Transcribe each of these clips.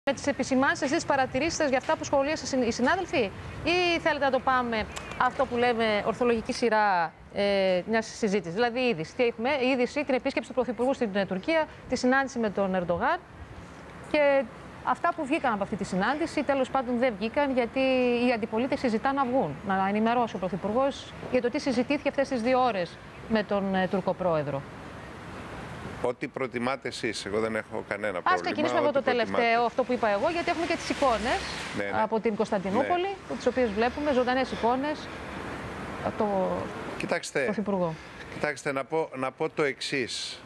Με τις επισημάνσεις, εσείς τις παρατηρήσεις σας για αυτά που σχολίασαν οι συνάδελφοι, ή θέλετε να το πάμε αυτό που λέμε ορθολογική σειρά μιας συζήτησης? Δηλαδή, είδηση. Τι έχουμε? Η είδηση, την επίσκεψη του Πρωθυπουργού στην Τουρκία, τη συνάντηση με τον Ερντογάν και αυτά που βγήκαν από αυτή τη συνάντηση, τέλος πάντων δεν βγήκαν, γιατί η αντιπολίτευση ζητά να βγουν, να ενημερώσει ο Πρωθυπουργός για το τι συζητήθηκε αυτές τις 2 ώρες με τον Τούρκο Πρόεδρο. Ό,τι προτιμάτε εσείς, εγώ δεν έχω κανένα πρόβλημα. Ας ξεκινήσουμε από το τελευταίο, αυτό που είπα εγώ, γιατί έχουμε και τις εικόνες από την Κωνσταντινούπολη, τις οποίες βλέπουμε, ζωντανές εικόνες από τον Πρωθυπουργό. Κοιτάξτε, να πω το εξής.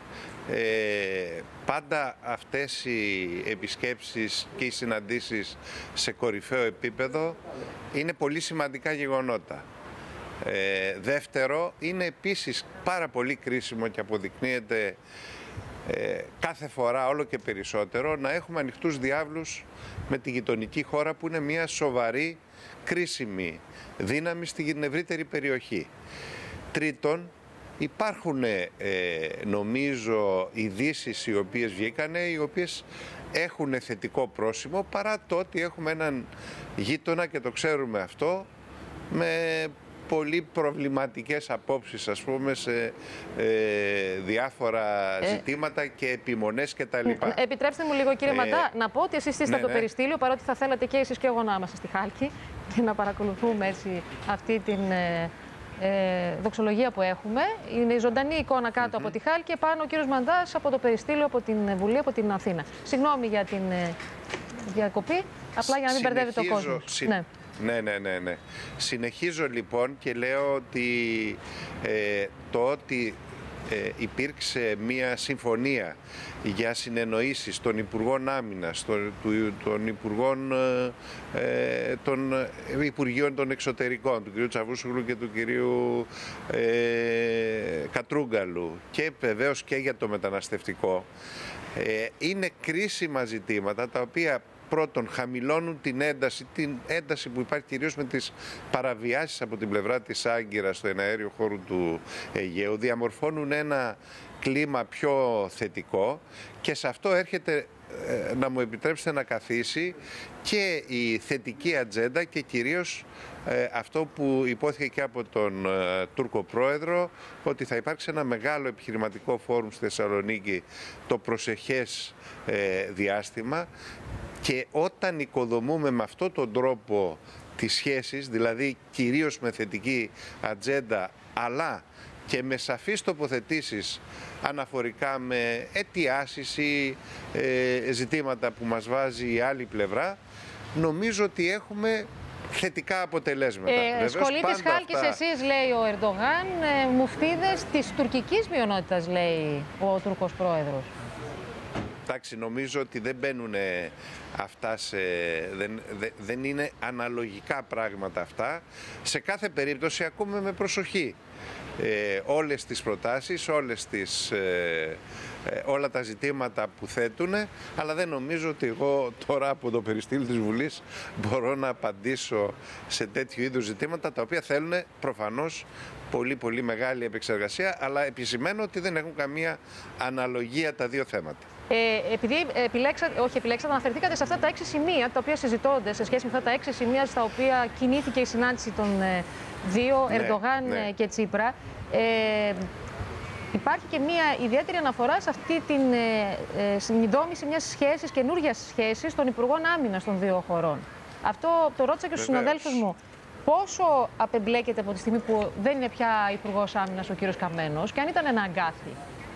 Πάντα αυτές οι επισκέψεις και οι συναντήσεις σε κορυφαίο επίπεδο είναι πολύ σημαντικά γεγονότα. Δεύτερο, είναι επίσης πάρα πολύ κρίσιμο και αποδεικνύεται κάθε φορά όλο και περισσότερο να έχουμε ανοιχτούς διάβλους με τη γειτονική χώρα, που είναι μια σοβαρή, κρίσιμη δύναμη στην ευρύτερη περιοχή. Τρίτον, υπάρχουν νομίζω ειδήσεις οι οποίες βγήκανε, οι οποίες έχουν θετικό πρόσημο, παρά το ότι έχουμε έναν γείτονα, και το ξέρουμε αυτό, με πολύ προβληματικές απόψεις, ας πούμε, σε διάφορα ζητήματα και επιμονές κτλ. Επιτρέψτε μου λίγο, κύριε Ματά, να πω ότι εσείς είστε στο περιστήλιο, παρότι θα θέλατε και εσείς και εγώ να είμαστε στη Χάλκη και να παρακολουθούμε έτσι αυτή την δοξολογία που έχουμε. Είναι η ζωντανή εικόνα κάτω από τη Χάλκη και πάνω ο κύριος Μαντάς από το περιστήλιο, από την Βουλή, από την Αθήνα. Συγγνώμη για την διακοπή, απλά για να μην μπερδεύει το κόσμο. Ναι. Συνεχίζω λοιπόν και λέω ότι το ότι υπήρξε μια συμφωνία για συνεννοήσεις των Υπουργών Άμυνας, των Υπουργείων των Εξωτερικών, του κ. Τσαβούσογλου και του κ. Κατρούγκαλου, και βεβαίως και για το μεταναστευτικό, είναι κρίσιμα ζητήματα τα οποία πρώτον χαμηλώνουν την ένταση που υπάρχει κυρίως με τις παραβιάσεις από την πλευρά της Άγκυρας στο εναέριο χώρο του Αιγαίου, διαμορφώνουν ένα κλίμα πιο θετικό, και σε αυτό έρχεται, να μου επιτρέψετε, να καθίσει και η θετική ατζέντα και κυρίως αυτό που υπόθηκε και από τον Τούρκο Πρόεδρο, ότι θα υπάρξει ένα μεγάλο επιχειρηματικό φόρουμ στη Θεσσαλονίκη το προσεχές διάστημα. Και όταν οικοδομούμε με αυτόν τον τρόπο τις σχέσεις, δηλαδή κυρίως με θετική ατζέντα, αλλά και με σαφείς τοποθετήσεις αναφορικά με αιτιάσεις ή ζητήματα που μας βάζει η άλλη πλευρά, νομίζω ότι έχουμε θετικά αποτελέσματα. Σχολή της Χάλκης εσείς, λέει ο Ερντογάν, μουφτίδες της τουρκικής μειονότητας, λέει ο Τούρκος Πρόεδρος. Εντάξει, νομίζω ότι δεν μπαίνουν αυτά δεν είναι αναλογικά πράγματα αυτά. Σε κάθε περίπτωση ακούμε με προσοχή όλες τις προτάσεις, όλα τα ζητήματα που θέτουν, αλλά δεν νομίζω ότι εγώ τώρα από το περιστήλι της Βουλής μπορώ να απαντήσω σε τέτοιου είδους ζητήματα, τα οποία θέλουν προφανώς πολύ μεγάλη επεξεργασία, αλλά επισημαίνω ότι δεν έχουν καμία αναλογία τα δύο θέματα. Επειδή αναφερθήκατε σε αυτά τα 6 σημεία τα οποία συζητώνται, σε σχέση με αυτά τα 6 σημεία στα οποία κινήθηκε η συνάντηση των δύο, Ερντογάν και Τσίπρα, υπάρχει και μια ιδιαίτερη αναφορά σε αυτή την συνειδόμηση μιας σχέσης, καινούργιας σχέσης των Υπουργών Άμυνας των δύο χωρών. Αυτό το ρώτησα και στους συναδέλφους μου. Πόσο απεμπλέκεται από τη στιγμή που δεν είναι πια Υπουργός Άμυνας ο κύριος Καμένος, και αν ήταν ένα αγκάθι?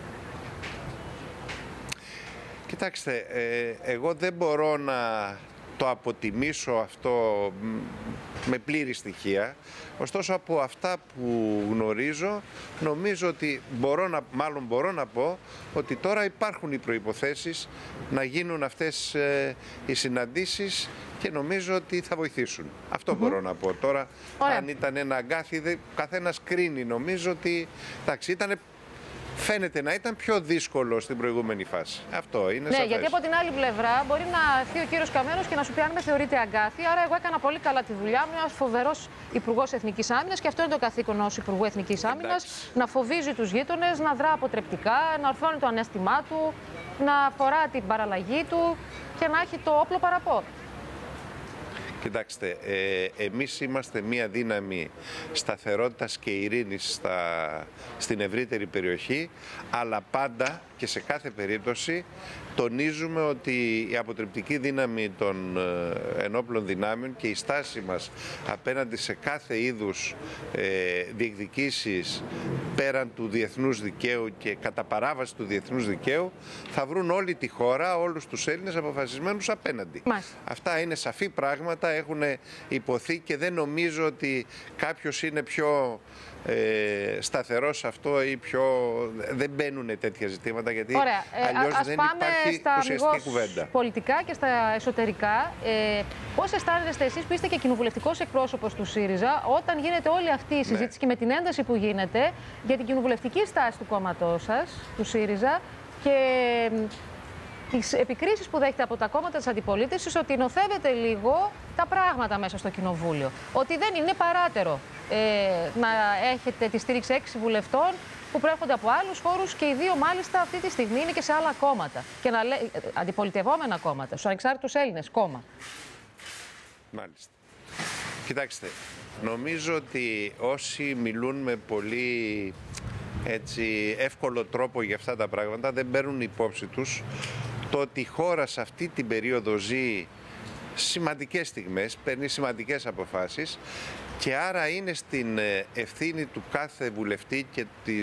Κοιτάξτε, εγώ δεν μπορώ να το αποτιμήσω αυτό με πλήρη στοιχεία. Ωστόσο, από αυτά που γνωρίζω, νομίζω ότι μπορώ να πω ότι τώρα υπάρχουν οι προϋποθέσεις να γίνουν αυτές οι συναντήσεις, και νομίζω ότι θα βοηθήσουν. Αυτό μπορώ να πω. Τώρα, αν ήταν ένα αγκάθι, καθένας κρίνει. Νομίζω ότι, εντάξει, ήταν φαίνεται να ήταν πιο δύσκολο στην προηγούμενη φάση. Αυτό είναι ναι, σαφές. γιατί από την άλλη πλευρά μπορεί να έρθει ο κύριος Καμένος και να σου πει αν με θεωρείτε αγκάθι. Άρα, εγώ έκανα πολύ καλά τη δουλειά μου. Ένας φοβερός υπουργός Εθνικής Άμυνας και αυτό είναι το καθήκον ως Υπουργού Εθνικής Άμυνας. Να φοβίζει τους γείτονες, να δρά αποτρεπτικά, να ορθώνει το ανέστημά του, να φορά την παραλλαγή του και να έχει το όπλο παραπόδι. Κοιτάξτε, εμείς είμαστε μια δύναμη σταθερότητας και ειρήνης στην ευρύτερη περιοχή, αλλά πάντα και σε κάθε περίπτωση τονίζουμε ότι η αποτρεπτική δύναμη των ενόπλων δυνάμεων και η στάση μας απέναντι σε κάθε είδους διεκδικήσεις πέραν του διεθνούς δικαίου και κατά παράβαση του διεθνούς δικαίου θα βρουν όλη τη χώρα, όλους τους Έλληνες αποφασισμένους απέναντι. Μάλιστα. Αυτά είναι σαφή πράγματα, έχουν υποθεί και δεν νομίζω ότι κάποιος είναι πιο σταθερός σε αυτό ή πιο... Δεν μπαίνουν τέτοια ζητήματα γιατί αλλιώς δεν υπάρχει ουσιαστική κουβέντα. Πολιτικά και στα εσωτερικά, πώς αισθάνεστε εσείς που είστε και κοινοβουλευτικός εκπρόσωπος του ΣΥΡΙΖΑ όταν γίνεται όλη αυτή η συζήτηση και με την ένταση που γίνεται για την κοινοβουλευτική στάση του κόμματός σας, του ΣΥΡΙΖΑ, και τις επικρίσεις που δέχεται από τα κόμματα της αντιπολίτευσης ότι νοθεύεται λίγο τα πράγματα μέσα στο κοινοβούλιο. Ότι δεν είναι παράτερο να έχετε τη στήριξη 6 βουλευτών που προέρχονται από άλλους χώρους και οι 2 μάλιστα αυτή τη στιγμή είναι και σε άλλα κόμματα. Και να αντιπολιτευόμενα κόμματα, στους ανεξάρτητους Έλληνες κόμμα. Μάλιστα. Κοιτάξτε, νομίζω ότι όσοι μιλούν με πολύ εύκολο τρόπο για αυτά τα πράγματα δεν παίρνουν υπόψη τους το ότι η χώρα σε αυτή την περίοδο ζει σημαντικές στιγμές, παίρνει σημαντικές αποφάσεις και άρα είναι στην ευθύνη του κάθε βουλευτή και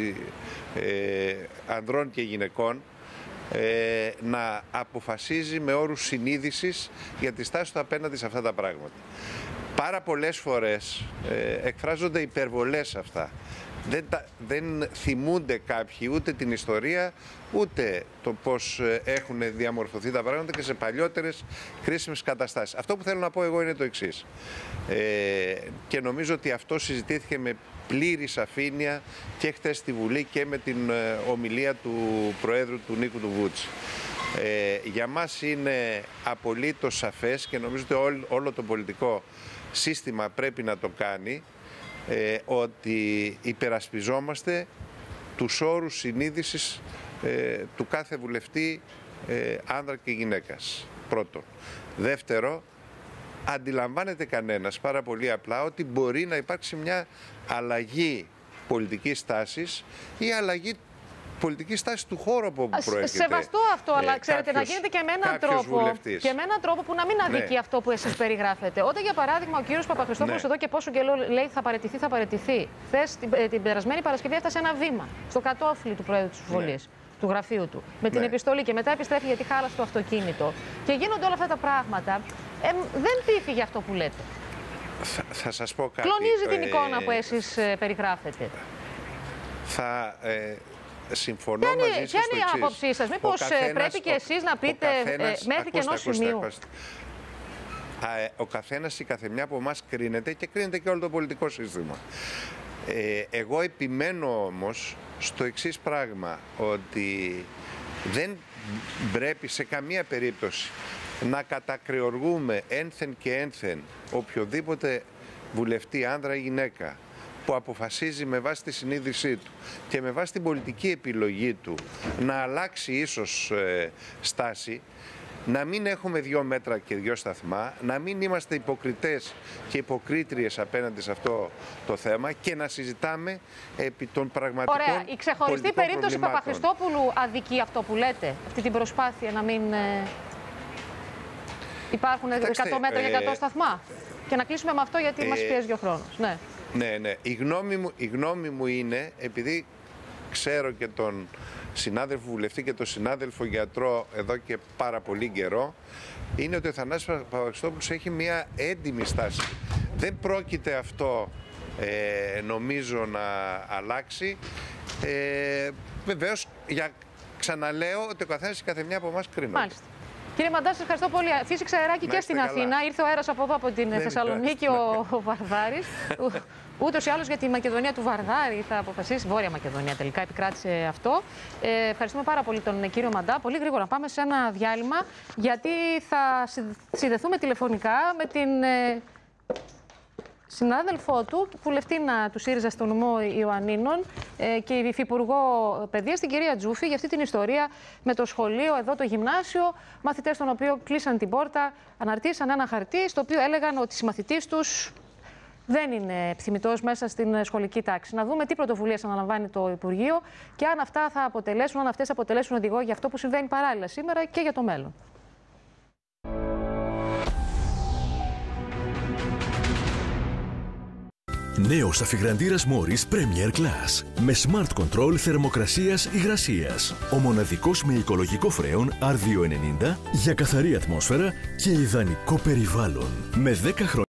ανδρών και γυναικών να αποφασίζει με όρους συνείδησης για τη στάση του απέναντι σε αυτά τα πράγματα. Πάρα πολλές φορές εκφράζονται υπερβολές αυτά. Δεν θυμούνται κάποιοι ούτε την ιστορία, ούτε το πώς έχουν διαμορφωθεί τα πράγματα και σε παλιότερες κρίσιμες καταστάσεις. Αυτό που θέλω να πω εγώ είναι το εξής. Και νομίζω ότι αυτό συζητήθηκε με πλήρη σαφήνεια και χθες στη Βουλή και με την ομιλία του Προέδρου του Νίκου του Βούτση. Για μας είναι απολύτως σαφές και νομίζω ότι όλο το πολιτικό σύστημα πρέπει να το κάνει, ότι υπερασπιζόμαστε τους όρους συνείδησης του κάθε βουλευτή, άνδρα και γυναίκας. Πρώτον. Δεύτερο, αντιλαμβάνεται κανένας πάρα πολύ απλά ότι μπορεί να υπάρξει μια αλλαγή πολιτικής τάσης ή αλλαγή πολιτική στάση του χώρου από όπου προέρχεται. Σεβαστό αυτό, αλλά ξέρετε, να γίνεται και με έναν τρόπο. Και με έναν τρόπο που να μην αδικεί αυτό που εσείς περιγράφετε. Όταν, για παράδειγμα, ο κύριος Παπαχριστόπουλος εδώ και πόσο καιρό λέει θα παραιτηθεί, θα παραιτηθεί. Χθες, την περασμένη Παρασκευή, έφτασε ένα βήμα στο κατόφλι του Προέδρου της Βουλής, του γραφείου του, με την επιστολή και μετά επιστρέφει γιατί χάλασε το αυτοκίνητο. Και γίνονται όλα αυτά τα πράγματα. Δεν πείθει αυτό που λέτε. Θα σας πω κάτι. Κλονίζει την εικόνα που εσείς περιγράφετε. Συμφωνώ μαζί σας. Ποια είναι η άποψή σας? Μήπως πρέπει και εσείς να πείτε μέχρι και ενός σημείου? Ο καθένας, η καθεμιά από εμάς κρίνεται και κρίνεται και όλο το πολιτικό σύστημα. Εγώ επιμένω όμως στο εξής πράγμα, ότι δεν πρέπει σε καμία περίπτωση να κατακριοργούμε ένθεν και ένθεν οποιοδήποτε βουλευτή, άνδρα ή γυναίκα, που αποφασίζει με βάση τη συνείδησή του και με βάση την πολιτική επιλογή του να αλλάξει ίσως στάση, να μην έχουμε 2 μέτρα και 2 σταθμά, να μην είμαστε υποκριτές και υποκρίτριες απέναντι σε αυτό το θέμα και να συζητάμε επί των πραγματικών. Ωραία, η ξεχωριστή περίπτωση Παπαχριστόπουλου αδικεί αυτό που λέτε, αυτή την προσπάθεια να μην υπάρχουν 100 μέτρα και 100 σταθμά? Και να κλείσουμε με αυτό γιατί μας πιέζει ο χρόνος. Ναι. Ναι. Η γνώμη μου είναι, επειδή ξέρω και τον συνάδελφο βουλευτή και τον συνάδελφο γιατρό εδώ και πάρα πολύ καιρό, είναι ότι ο Θανάσης Παπαχριστόπουλος έχει μια έντιμη στάση. Δεν πρόκειται αυτό νομίζω να αλλάξει. Βεβαίως, ξαναλέω ότι ο καθένας και η καθεμιά από εμάς κρίνονται. Μάλιστα. Κύριε Μαντά, σας ευχαριστώ πολύ. Φύσηξε αεράκι και στην Αθήνα. Ήρθε ο αέρας από εδώ, από την Θεσσαλονίκη, ο Βαρδάρης. Ούτως ή άλλως για τη Μακεδονία του Βαρδάρη θα αποφασίσει. Βόρεια Μακεδονία τελικά επικράτησε αυτό. Ευχαριστούμε πάρα πολύ τον κύριο Μαντά. Πολύ γρήγορα πάμε σε ένα διάλειμμα, γιατί θα συνδεθούμε τηλεφωνικά με την συνάδελφό του, βουλευτήνα του ΣΥΡΙΖΑ στο νομό Ιωαννίνων και υφυπουργό παιδείας, την κυρία Τζούφη, για αυτή την ιστορία με το σχολείο, εδώ το γυμνάσιο, μαθητές των οποίων κλείσαν την πόρτα, αναρτήσαν ένα χαρτί, στο οποίο έλεγαν ότι οι συμμαθητής τους δεν είναι επιθυμητός μέσα στην σχολική τάξη. Να δούμε τι πρωτοβουλίες αναλαμβάνει το Υπουργείο και αν αυτά θα αποτελέσουν, αν αυτές θα αποτελέσουν οδηγό για αυτό που συμβαίνει παράλληλα σήμερα και για το μέλλον. Νέος αφιγραντήρας Morris Premier Class με Smart Control θερμοκρασίας υγρασίας. Ο μοναδικός με οικολογικό φρέον R290 για καθαρή ατμόσφαιρα και ιδανικό περιβάλλον. Με 10 χρόνια